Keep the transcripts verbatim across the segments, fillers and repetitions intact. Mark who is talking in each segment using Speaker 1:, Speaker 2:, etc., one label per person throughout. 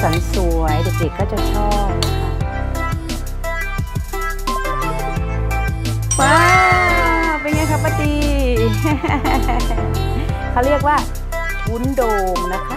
Speaker 1: สันสวยเด็กๆก็จะชอบนะคะว้าวเป็นไงคะป้าตี เขาเรียกว่าวุ้นโดมนะคะ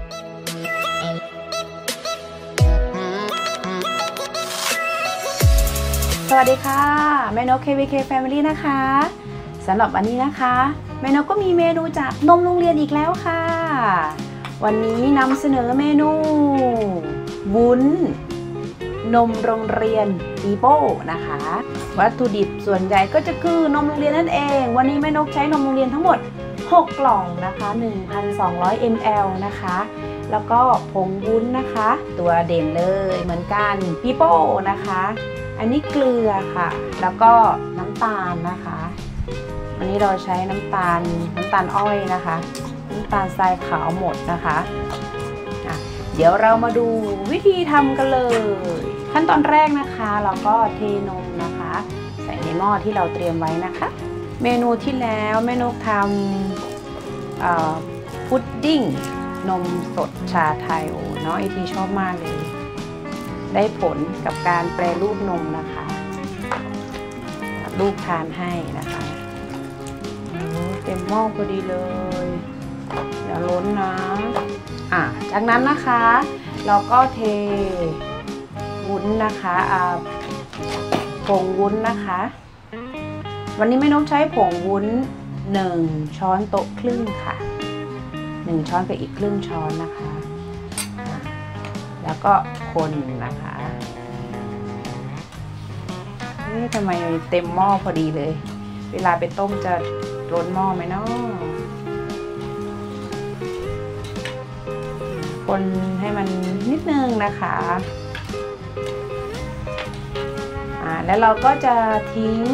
Speaker 1: สวัสดีค่ะแม่นก เค วี เค Family นะคะสำหรับวันนี้นะคะแม่นกก็มีเมนูจากนมโรงเรียนอีกแล้วค่ะวันนี้นำเสนอเมนูวุ้นนมโรงเรียนปีโป้นะคะวัตถุดิบส่วนใหญ่ก็จะคือนมโรงเรียนนั่นเองวันนี้แม่นกใช้นมโรงเรียนทั้งหมดหกกล่องนะคะ หนึ่งพันสองร้อย มิลลิลิตร นะคะแล้วก็ผงวุ้นนะคะตัวเด่นเลยเหมือนกันปีโป้นะคะอันนี้เกลือค่ะแล้วก็น้ำตาลนะคะวันนี้เราใช้น้ำตาลน้ำตาลอ้อยนะคะน้ำตาลทรายขาวหมดนะคะะเดี๋ยวเรามาดูวิธีทำกันเลยขั้นตอนแรกนะคะเราก็เทนมนะคะใส่ในหม้อที่เราเตรียมไว้นะคะเมนูที่แล้วแม่นกทำพุดดิ้งนมสดชาไทยโอ้เนาะไอทีชอบมากเลยได้ผลกับการแปรรูปนมนะคะลูกทานให้นะคะเต็มหม้อพอดีเลยอย่าล้นนะอ่ะจากนั้นนะคะเราก็เทวุ้นนะคะอ่าผงวุ้นนะคะวันนี้แม่นกใช้ผงวุ้นหนึ่งช้อนโต๊ะครึ่งค่ะหนึ่งช้อนกับอีกครึ่งช้อนนะคะแล้วก็คนนะคะนี่ทำไมเต็มหม้อพอดีเลยเวลาไปต้มจะล้นหม้อไหมเนาะคนให้มันนิดนึงนะคะอ่าแล้วเราก็จะทิ้ง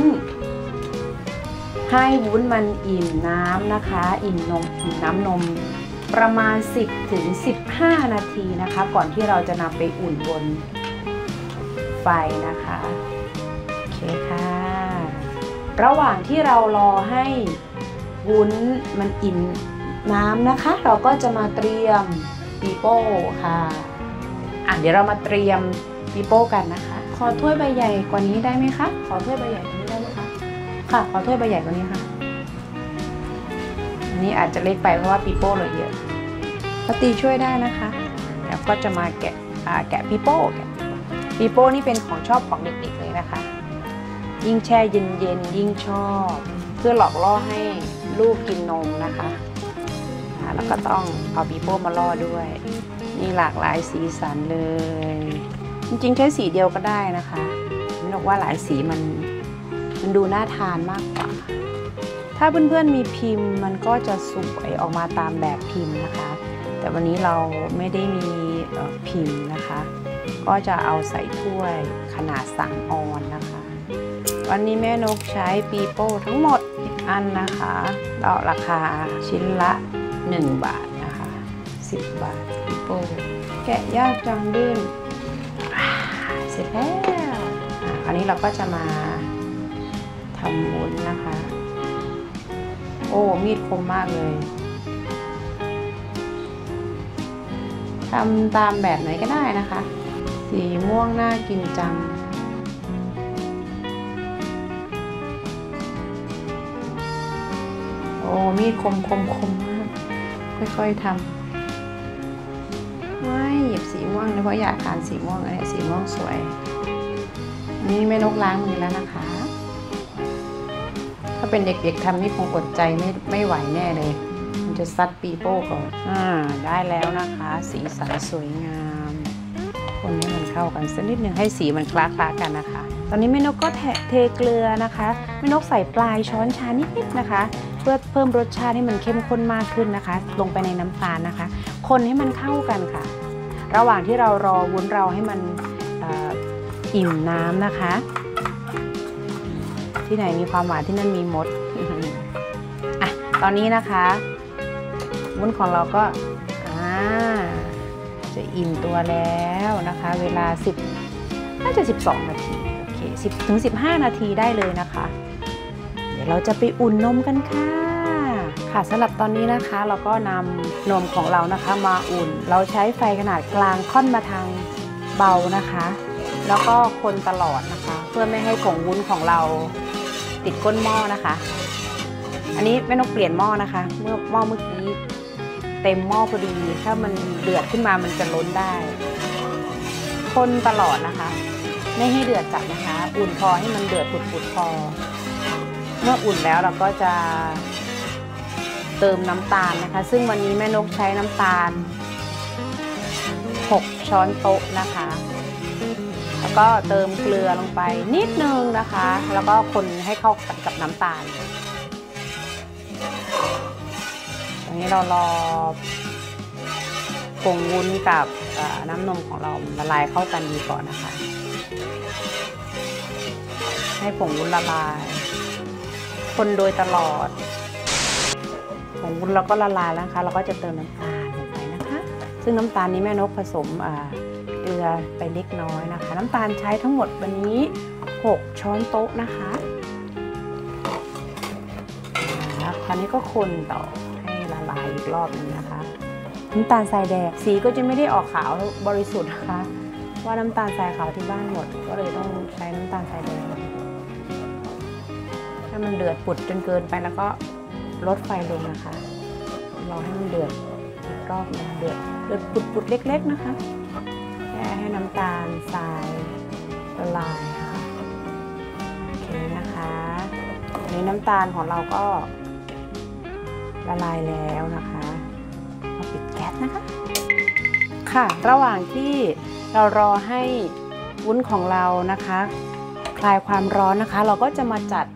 Speaker 1: ให้วุ้นมันอิ่มน้ำนะคะอิ่มนมอิ่มน้ำนมประมาณ สิบถึงสิบห้า นาทีนะคะก่อนที่เราจะนำไปอุ่นบนไฟนะคะโอเคค่ะระหว่างที่เรารอให้วุ้นมันอิ่มน้ำนะคะเราก็จะมาเตรียมปีโป้ค่ะอ่ะเดี๋ยวเรามาเตรียมปีโป้กันนะคะขอถ้วยใบใหญ่กว่านี้ได้ไหมคะขอถ้วยใบใหญ่กว่านี้ได้ไหมคะค่ะขอถ้วยใบใหญ่กว่านี้ค่ะอันนี้อาจจะเล็กไปเพราะว่าปีโป้เราเยอะป้าตีช่วยได้นะคะแล้วก็จะมาแกะแกะปีโป้แกะปีโป้นี่เป็นของชอบของเด็กๆเลยนะคะยิ่งแช่เย็นๆยิ่งชอบเพื่อหลอกล่อให้ลูกกินนมนะคะแล้วก็ต้องเอาปีโป้มาล่อด้วยนี่หลากหลายสีสันเลยจริงๆใช้สีเดียวก็ได้นะคะไม่บอกว่าหลายสีมันมันดูน่าทานมากกว่าถ้าเพื่อนๆมีพิมพ์มันก็จะสวยออกมาตามแบบพิมพ์นะคะแต่วันนี้เราไม่ได้มีพิมพ์นะคะก็จะเอาใส่ถ้วยขนาดสั่งออนนะคะวันนี้แม่นกใช้ปีโป้ทั้งหมดสิบอันนะคะเราราคาชิ้นละหนึ่งบาทนะคะสิบบาทปีโป้แกะยากจังดื้นเสร็จแล้วอันนี้เราก็จะมาทำวุ้นนะคะโอ้มีดคมมากเลยทำตามแบบไหนก็ได้นะคะสีม่วงน่ากินจังโอ้มีดคมคมคมมากค่อยๆทำไม่หยิบสีม่วงเลยเพราะอยากทานสีม่วงอันนี้สีม่วงสวยนี่แม่นกล้างมือแล้วนะคะถ้าเป็นเด็กๆทำนี่คงอดใจไม่ไม่ไหวแน่เลยมันจะซัดปีโป้ก่อนอ่าได้แล้วนะคะสีสันสวยงามคนให้มันเข้ากันสักนิดนึงให้สีมันคล้าๆกันนะคะตอนนี้แม่นกก็เทเกลือนะคะแม่นกใส่ปลายช้อนชานิดๆนะคะเพื่อเพิ่มรสชาติให้มันเข้มข้นมากขึ้นนะคะลงไปในน้ำตาลนะคะคนให้มันเข้ากันค่ะระหว่างที่เรารอวุ้นเราให้มันอิ่มน้ำนะคะที่ไหนมีความหวานที่นั่นมีมดอ่ะตอนนี้นะคะวุ้นของเราก็อ่าจะอิ่มตัวแล้วนะคะเวลาสิบน่าจะสิบสองนาทีโอเคสิบถึงสิบห้านาทีได้เลยนะคะเดี๋ยวเราจะไปอุ่นนมกันค่ะค่ะสำหรับตอนนี้นะคะเราก็นำนมของเรานะคะมาอุ่นเราใช้ไฟขนาดกลางค่อนมาทางเบานะคะแล้วก็คนตลอดนะคะเพื่อไม่ให้ผงวุ้นของเราติดก้นหม้อนะคะอันนี้แม่นกเปลี่ยนหม้อนะคะเมื่อหม้อเมื่อกี้เต็มหม้อพอดีถ้ามันเดือดขึ้นมามันจะล้นได้คนตลอดนะคะไม่ให้เดือดจัดนะคะอุ่นพอให้มันเดือดปุดๆพอเมื่ออุ่นแล้วเราก็จะเติมน้ำตาลนะคะซึ่งวันนี้แม่นกใช้น้ำตาลหกช้อนโต๊ะนะคะแล้วก็เติมเกลือลงไปนิดนึงนะคะแล้วก็คนให้เข้ากันกับน้ำตาลตอนนี้เรารอผงวุ้นกับน้ำนมของเราละลายเข้ากันดีก่อนนะคะให้ผงวุ้นละลายคนโดยตลอดผงวุ้นเราก็ละลายแล้วนะคะเราก็จะเติมน้ำตาลลงไปนะคะซึ่งน้ำตาลนี้แม่นกผสมเกลือไปเล็กน้อยนะคะน้ำตาลใช้ทั้งหมดวันนี้หกช้อนโต๊ะนะคะแล้วคราวนี้ก็คนต่อให้ละลายอีกรอบนึงนะคะน้ำตาลทรายแดงสีก็จะไม่ได้ออกขาวบริสุทธิ์นะคะว่าน้ำตาลทรายขาวที่บ้านหมดก็เลยต้องใช้น้ำตาลทรายแดงถ้ามันเดือดปุดจนเกินไปแล้วก็ลดไฟลงนะคะรอให้มันเดือดอีกรอบนึงเดือดเดือดปุดๆเล็กๆนะคะแค่ให้น้ำตาลทรายละลายค่ะโอเคนะคะอันนี้น้ำตาลของเราก็ละลายแล้วนะคะเราปิดแก๊สนะคะค่ะระหว่างที่เรารอให้วุ้นของเรานะคะคลายความร้อนนะคะเราก็จะมาจัด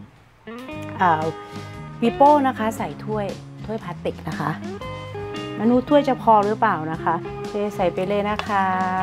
Speaker 1: ปีโป้นะคะใส่ถ้วยถ้วยพลาสติกนะคะมนุษย์ถ้วยจะพอหรือเปล่านะคะเทใส่ไปเลยนะคะ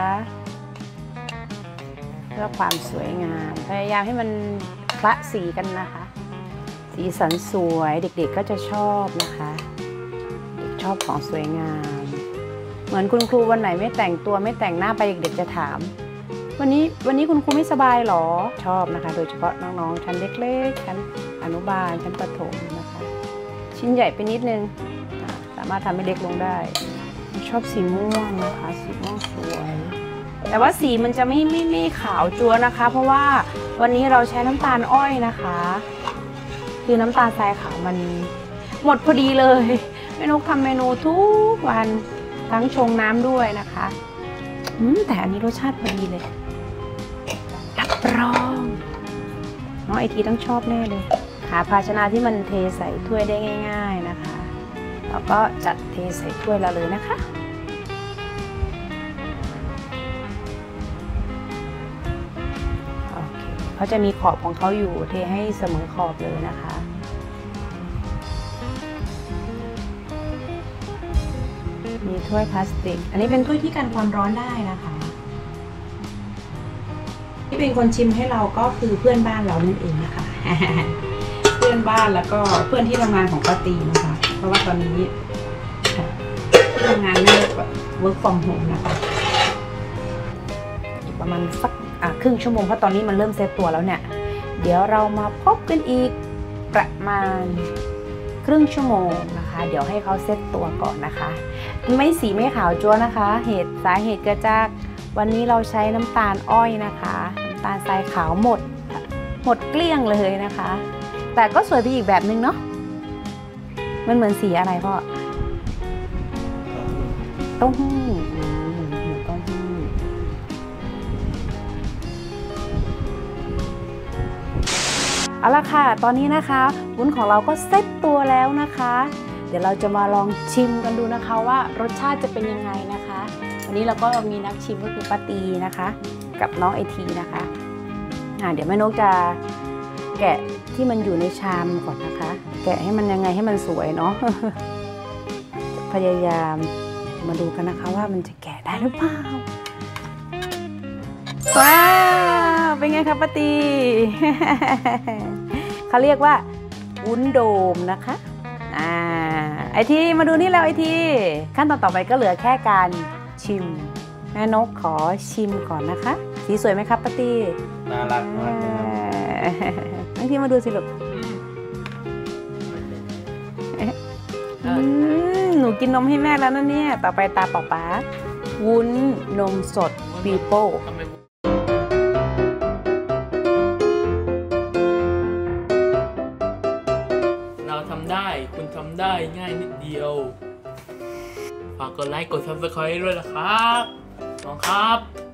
Speaker 1: เพื่อความสวยงามพยายามให้มันคละสีกันนะคะสีสันสวยเด็กๆก็จะชอบนะคะเด็กชอบของสวยงามเหมือนคุณครูวันไหนไม่แต่งตัวไม่แต่งหน้าไปเด็กๆจะถามวันนี้วันนี้คุณครูไม่สบายหรอชอบนะคะโดยเฉพาะน้องๆชั้นเล็กๆชั้นอนุบาลชั้นประถมนะคะชิ้นใหญ่ไปนิดนึงสามารถทำให้เล็กลงได้ชอบสีม่วงนะคะสีม่วงสวยแต่ว่าสีมันจะไม่ไม่ไม่ขาวจั๊วนะคะเพราะว่าวันนี้เราใช้น้ำตาลอ้อยนะคะคือน้ำตาลทรายขาวมันหมดพอดีเลยแม่นกทำเมนูทุกวันทั้งชงน้ำด้วยนะคะแต่อันนี้รสชาติพอดีเลยรับรองน้องไอทีต้องชอบแน่เลยหาภาชนะที่มันเทใส่ถ้วยได้ง่ายๆนะคะแล้วก็จัดเทใส่ถ้วยเราเลยนะคะโอเคเขาจะมีขอบของเขาอยู่เทให้เสมอขอบเลยนะคะมีถ้วยพลาสติกอันนี้เป็นถ้วยที่กันความร้อนได้นะคะที่เป็นคนชิมให้เราก็คือเพื่อนบ้านเรานั่นเองนะคะ เพื่อนบ้านแล้วก็เพื่อนที่ทำงานของป้าตีนะคะเพราะว่าตอนนี้ที่ทำงานไม่ work from home นะคะอีกประมาณสักครึ่งชั่วโมงเพราะตอนนี้มันเริ่มเซตตัวแล้วเนี่ยเดี๋ยวเรามาพบกันอีกประมาณครึ่งชั่วโมงนะคะเดี๋ยวให้เขาเซตตัวก่อนนะคะไม่สีไม่ขาวจั๊วนะคะเหตุสาเหตุเกิดจากวันนี้เราใช้น้ำตาลอ้อยนะคะน้ำตาลทรายขาวหมดหมดเกลี้ยงเลยนะคะแต่ก็สวยไปอีกแบบนึงเนาะมันเหมือนสีอะไรพ่อเต้าหู้เต้าหู้เอาละค่ะตอนนี้นะคะวุ้นของเราก็เซตตัวแล้วนะคะเดี๋ยวเราจะมาลองชิมกันดูนะคะว่ารสชาติจะเป็นยังไงนะคะวันนี้เราก็มีนักชิมก็คือป้าตีนะคะกับน้องไอทีนะคะอ่าเดี๋ยวแม่นกจะแกะที่มันอยู่ในชามก่อนนะคะแกะให้มันยังไงให้มันสวยเนาะ พยายามมาดูกันนะคะว่ามันจะแกะได้หรือเปล่าว้าวเป็นไงคะป้าตี เขาเรียกว่าวุ้นโดมนะคะอ่าไอทีมาดูนี่แล้วไอทีขั้นตอนต่อไปก็เหลือแค่การชิมแม่นกขอชิมก่อนนะคะสีสวยไหมครับป้าตี
Speaker 2: น่ารักมาก
Speaker 1: บางทีมาดูสิลูกหนูกินนมให้แม่แล้วนะเนี่ยต่อไปตาป๊าป๊าวุ้นนมสดปีโป้
Speaker 2: เราทำได้คุณทำได้ง่ายนิดเดียวฝากกดไลค์กด ซับสไครบ์ ด้วยนะครับขอบคุณครับ